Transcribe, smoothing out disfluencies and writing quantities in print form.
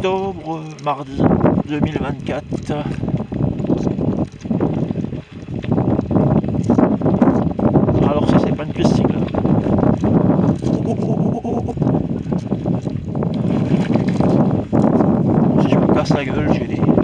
octobre, mardi 2024. Alors ça c'est pas une piste là. Si je me casse la gueule, j'ai des